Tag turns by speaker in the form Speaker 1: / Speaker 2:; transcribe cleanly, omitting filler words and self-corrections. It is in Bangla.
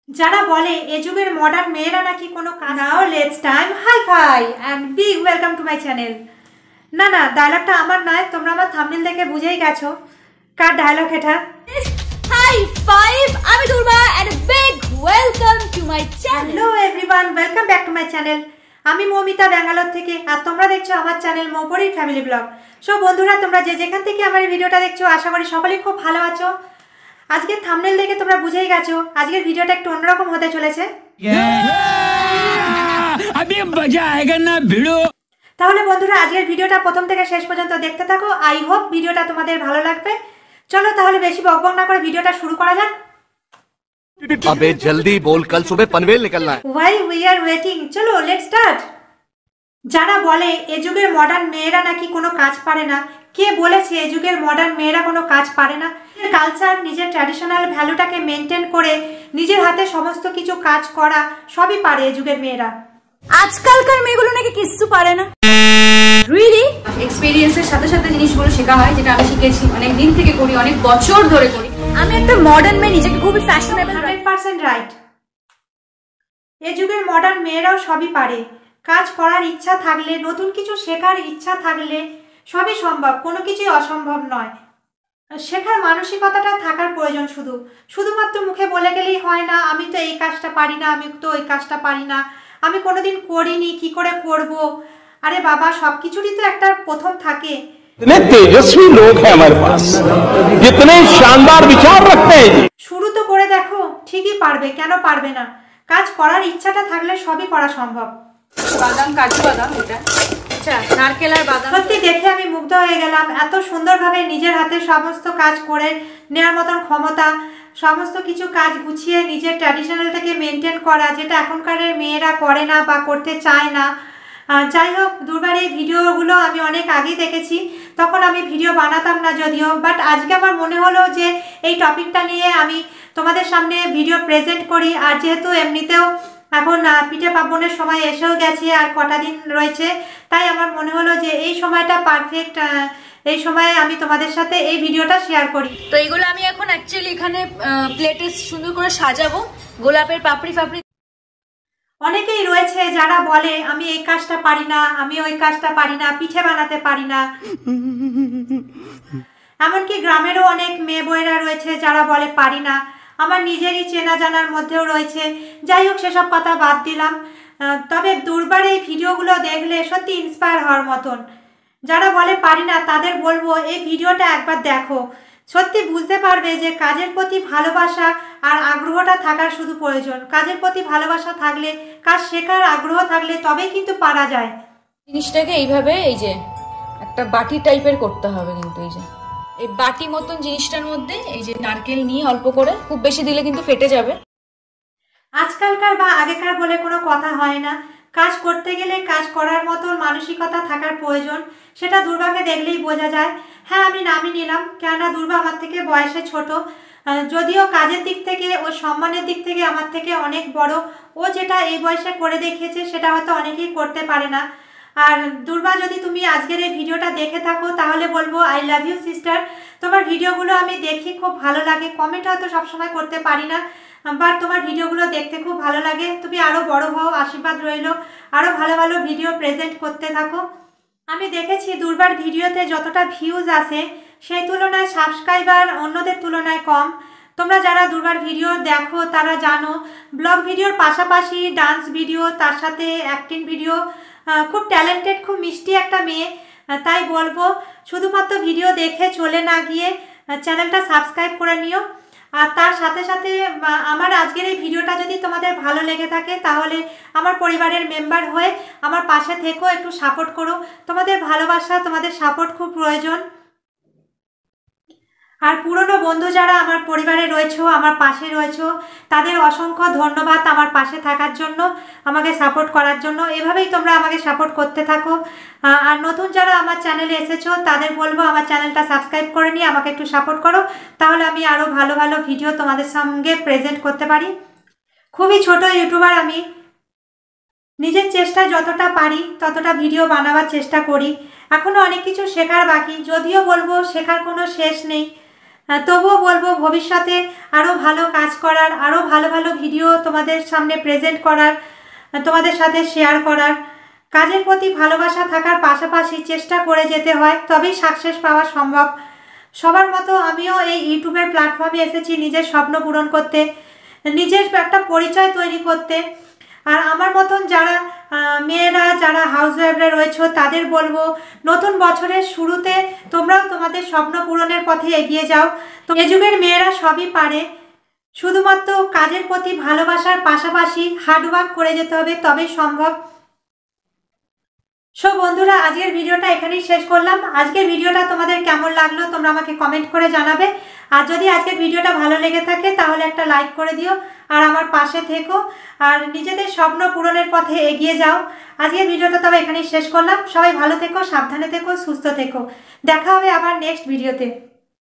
Speaker 1: যারা বলে এ যুগের মডার্ন মেয়েরা নাকি কোনো কাজ নাও let's time hi five and big welcome to my channel. না ডায়লগটা আমার নয়, তোমরা আমার থাম্বনেল দেখে বুঝেই গেছো কার ডায়লগ এটা।
Speaker 2: হাই ফাইভ, আমি Durba and big welcome to my channel.
Speaker 1: Hello everyone, welcome back to my channel. আমি মৌমিতা ব্যাঙ্গালোর থেকে, আর তোমরা দেখছো আমার চ্যানেল মৌপরির ফ্যামিলি ব্লগ। সো বন্ধুরা, তোমরা যে যেখান থেকে আমার এই ভিডিওটা দেখছো আশা করি সকলেই খুব ভালো আছো। আজকের থাম্বনেল দেখে তোমরা বুঝেই গেছো আজকের ভিডিওটা একটু অন্যরকম হতে চলেছে। তাহলে বন্ধুরা, আজকের ভিডিওটা প্রথম থেকে শেষ পর্যন্ত দেখতে থাকো। আই হোপ ভিডিওটা তোমাদের ভালো লাগবে। চলো তাহলে বেশি বকবক না করে ভিডিওটা শুরু করা যাক।
Speaker 3: अबे जल्दी बोल, कल सुबह पनवेल निकलना है।
Speaker 1: Why we are waiting? চলো লেটস স্টার্ট। যারা বলে এ যুগের মডার্ন মেয়েরা নাকি কোনো কাজ পারে না, কে বলেছে এ যুগের মডার্ন মেয়েরা কোনো কাজ পারে না? কালচার, নিজের ট্র্যাডিশনাল ভ্যালুটাকে মেনটেন করে নিজের হাতে সমস্ত কিছু কাজ করা সবই পারে এ যুগের মেয়েরা।
Speaker 2: আজকালকার মেয়েগুলো নাকি কিছু পারে না। রিয়েলি এক্সপেরিয়েন্সের সাথে সাথে জিনিসগুলো শেখা হয়, যেটা আমি শিখেছি, অনেক দিন থেকে করি, অনেক বছর ধরে করি। আমি একটা মডার্ন মেয়ে, নিজেকে খুবই ফ্যাশনেবল।
Speaker 1: 100% রাইট। এ যুগের মডার্ন মেয়েরাও সবই পারে। কাজ করার ইচ্ছা থাকলে, নতুন কিছু শেখার ইচ্ছা থাকলে সবই সম্ভব, কোনো কিছুই অসম্ভব নয়। শেখার মানসিকতাটা থাকার প্রয়োজন। শুধুমাত্র মুখে বলে গেলেই হয় না, আমি তো এই কাজটা পারি না, আমি তো ওই কাজটা পারি না, আমি কোনোদিন করিনি, কি করে করব। আরে বাবা, সব কিছুরই তো একটা প্রথম থাকে।
Speaker 4: इतने तेजस्वी लोग हैं हमारे पास, जितने शानदार विचार रखते हैं।
Speaker 1: শুরু তো করে দেখো, ঠিকই পারবে, কেন পারবে না? কাজ করার ইচ্ছাটা থাকলে সবই করা সম্ভব।
Speaker 2: বাদাম, কাজু বাদাম, এটা আচ্ছা, নারকেল আর বাদাম।
Speaker 1: সত্যি দেখে আমি মুগ্ধ হয়ে গেলাম। এত সুন্দরভাবে নিজের হাতে সমস্ত কাজ করে নেওয়ার মতন ক্ষমতা, সমস্ত কিছু কাজ গুছিয়ে নিজের ট্র্যাডিশনালটাকে মেনটেন করা, যেটা এখনকার মেয়েরা করে না বা করতে চায় না। যাই হোক, দুর্বার এই ভিডিওগুলো আমি অনেক আগেই দেখেছি, তখন আমি ভিডিও বানাতাম না যদিও, বাট আজকে আমার মনে হলো যে এই টপিকটা নিয়ে আমি তোমাদের সামনে ভিডিও প্রেজেন্ট করি। আর যেহেতু এমনিতেও এখন পিঠে পার্বণের সময় এসেও গেছে, আর কটা দিন রয়েছে, তাই আমার মনে হলো যে এই সময়টা পারফেক্ট, এই সময়ে আমি তোমাদের সাথে এই ভিডিওটা শেয়ার করি।
Speaker 2: তো এইগুলো আমি এখন অ্যাকচুয়ালি এখানে প্লেটে সুন্দর করে সাজাবো, গোলাপের পাপড়ি ফাপড়ি।
Speaker 1: অনেকেই রয়েছে যারা বলে আমি এই কাজটা পারি না, আমি ওই কাজটা পারি না, পিঠে বানাতে পারি না। এমনকি গ্রামেরও অনেক মেয়ে বউয়েরা রয়েছে যারা বলে পারি না। আমার নিজেরই চেনা জানার মধ্যেও রয়েছে। যাই হোক, সেসব কথা বাদ দিলাম। তবে দুর্বার এই ভিডিওগুলো দেখলে সত্যি ইন্সপায়ার হওয়ার মতন। যারা বলে পারি না তাদের বলবো এই ভিডিওটা একবার দেখো, সত্যি বুঝতে পারবে যে কাজের প্রতি ভালোবাসা আর আগ্রহটা থাকার শুধু প্রয়োজন। কাজের প্রতি ভালোবাসা থাকলে, কাজ শেখার আগ্রহ থাকলে তবেই কিন্তু পারা যায়।
Speaker 2: জিনিসটাকে এইভাবে, এই যে একটা বাটি টাইপের করতে হবে, কিন্তু এই যে এই বাটি মতন জিনিসটার মধ্যে এই যে নারকেল নিয়ে অল্প করে, খুব বেশি দিলে কিন্তু ফেটে যাবে।
Speaker 1: আজকালকার বা আগেকার বলে কোনো কথা হয় না। কাজ করতে গেলে কাজ করার মতো মানসিকতা থাকার প্রয়োজন, সেটা দুর্বাকে দেখলেই বোঝা যায়। হ্যাঁ, আমি নামই নিলাম, কেননা দুর্বা আমার থেকে বয়সে ছোট, যদিও কাজের দিক থেকে ও সম্মানের দিক থেকে আমার থেকে অনেক বড়। ও যেটা এই বয়সে করে দেখিয়েছে সেটা হয়তো অনেকেই করতে পারে না। আর দুর্বা, যদি তুমি আজকের এই ভিডিওটা দেখে থাকো তাহলে বলবো আই লাভ ইউ সিস্টার। তোমার ভিডিওগুলো আমি দেখি, খুব ভালো লাগে। কমেন্ট হয়তো সবসময় করতে পারি না, বাট তোমার ভিডিওগুলো দেখতে খুব ভালো লাগে। তুমি আরও বড় হও, আশীর্বাদ রইল, আরও ভালো ভালো ভিডিও প্রেজেন্ট করতে থাকো। আমি দেখেছি দুর্বার ভিডিওতে যতটা ভিউজ আসে সেই তুলনায় সাবস্ক্রাইবার অন্যদের তুলনায় কম। তোমরা যারা দুর্বার ভিডিও দেখো তারা জানো, ব্লগ ভিডিওর পাশাপাশি ডান্স ভিডিও, তার সাথে অ্যাক্টিং ভিডিও, খুব ট্যালেন্টেড, খুব মিষ্টি একটা মেয়ে। তাই বলবো শুধুমাত্র ভিডিও দেখে চলে না গিয়ে চ্যানেলটা সাবস্ক্রাইব করে নিও। আর তার সাথে সাথে আমার আজকের এই ভিডিওটা যদি তোমাদের ভালো লেগে থাকে তাহলে আমার পরিবারের মেম্বার হয়ে আমার পাশে থেকো, একটু সাপোর্ট করো। তোমাদের ভালোবাসা, তোমাদের সাপোর্ট খুব প্রয়োজন। আর পুরনো বন্ধু যারা আমার পরিবারে রয়েছো, আমার পাশে রয়েছো, তাদের অসংখ্য ধন্যবাদ আমার পাশে থাকার জন্য, আমাকে সাপোর্ট করার জন্য। এভাবেই তোমরা আমাকে সাপোর্ট করতে থাকো। আর নতুন যারা আমার চ্যানেলে এসেছো তাদের বলবো আমার চ্যানেলটা সাবস্ক্রাইব করে নিয়ে আমাকে একটু সাপোর্ট করো, তাহলে আমি আরও ভালো ভালো ভিডিও তোমাদের সঙ্গে প্রেজেন্ট করতে পারি। খুবই ছোট ইউটিউবার আমি, নিজের চেষ্টায় যতটা পারি ততটা ভিডিও বানাবার চেষ্টা করি। এখনও অনেক কিছু শেখার বাকি, যদিও বলবো শেখার কোনো শেষ নেই। তবুও বলবো ভবিষ্যতে আরও ভালো কাজ করার, আরও ভালো ভালো ভিডিও তোমাদের সামনে প্রেজেন্ট করার, তোমাদের সাথে শেয়ার করার। কাজের প্রতি ভালোবাসা থাকার পাশাপাশি চেষ্টা করে যেতে হয়, তবেই সাকসেস পাওয়া সম্ভব। সবার মতো আমিও এই ইউটিউবের প্ল্যাটফর্মে এসেছি নিজের স্বপ্ন পূরণ করতে, নিজের একটা পরিচয় তৈরি করতে। আর আমার মতন যারা মেয়েরা, যারা হাউসওয়াইফরা রয়েছে তাদের বলবো নতুন বছরের শুরুতে তোমরাও তোমাদের স্বপ্ন পূরণের পথে এগিয়ে যাও। তো এ যুগের মেয়েরা সবই পারে, শুধুমাত্র কাজের প্রতি ভালোবাসার পাশাপাশি হার্ডওয়ার্ক করে যেতে হবে, তবেই সম্ভব। সো বন্ধুরা, আজকের ভিডিওটা এখানেই শেষ করলাম। আজকের ভিডিওটা তোমাদের কেমন লাগলো তোমরা আমাকে কমেন্ট করে জানাবে। আর যদি আজকের ভিডিওটা ভালো লেগে থাকে তাহলে একটা লাইক করে দিও, আর আমার পাশে থেকো, আর নিজেদের স্বপ্ন পূরণের পথে এগিয়ে যাও। আজকের ভিডিওটা তবে এখানেই শেষ করলাম। সবাই ভালো থেকো, সাবধানে থেকো, সুস্থ থেকো। দেখা হবে আবার নেক্সট ভিডিওতে।